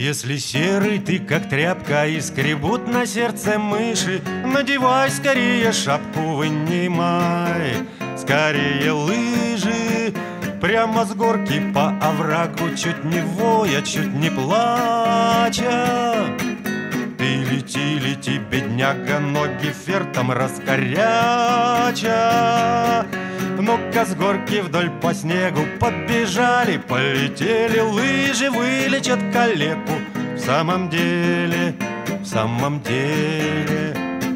Если серый ты, как тряпка, и скребут на сердце мыши, надевай скорее шапку, вынимай скорее лыжи. Прямо с горки по оврагу, чуть не воя, чуть не плача. Ты лети, лети, бедняга, ноги фертом раскоряча. Ну-ка с горки вдоль по снегу побежали, полетели, лыжи вылечат калеку. В самом деле, в самом деле.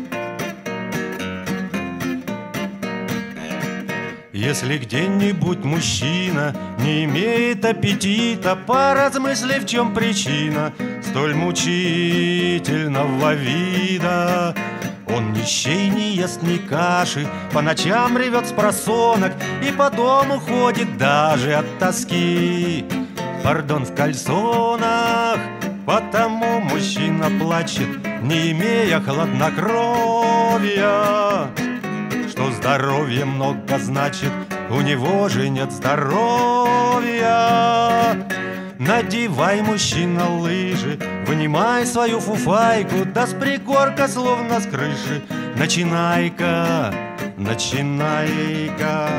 Если где-нибудь мужчина не имеет аппетита, поразмысли, в чем причина столь мучительного вида. Он ни щей не ест, ни каши, по ночам ревет спросонок и по дому ходит даже от тоски. Пардон, в кальсонах. Потому мужчина плачет, не имея хладнокровия, что здоровье много значит, у него же нет здоровья. Надевай, мужчина, лыжи, вынимай свою фуфайку, да с пригорка, словно с крыши, начинай-ка, начинай-ка.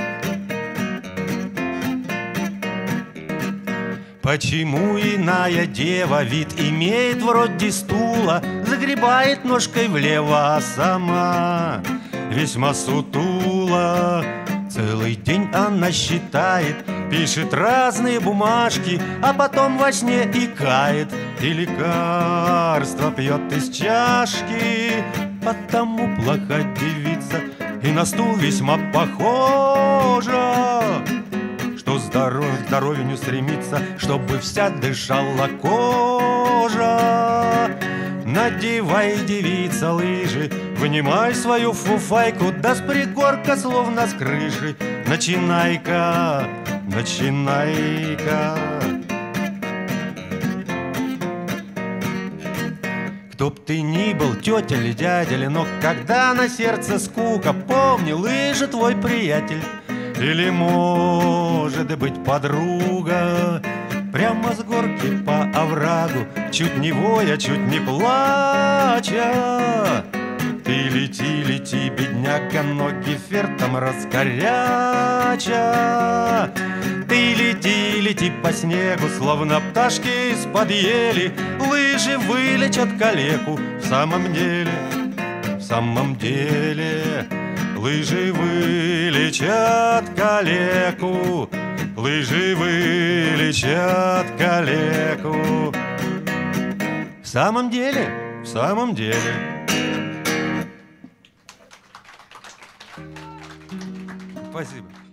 Почему иная дева вид имеет вроде стула, загребает ножкой влево, а сама весьма сутула? Целый день она считает, пишет разные бумажки, а потом во сне икает и лекарство пьет из чашки. Потому плоха девица и на стул весьма похожа, что здоровью не стремится, чтобы вся дышала кожа. Надевай, девица, лыжи, вынимай свою фуфайку, да с пригорка, словно с крыши, начинай-ка, начинай-ка. Кто б ты ни был, тетя ли, дядя ли, но когда на сердце скука, помни, лыжи твой приятель или, может быть, подруга. Прямо с горки по оврагу, чуть не воя, чуть не плача. Ты лети, лети, бедняга, ноги фертом раскоряча. Ты лети, лети по снегу, словно пташки из-под ели, лыжи вылечат калеку. В самом деле, в самом деле, лыжи вылечат калеку. Лыжи вылечат калеку. В самом деле, в самом деле. Спасибо.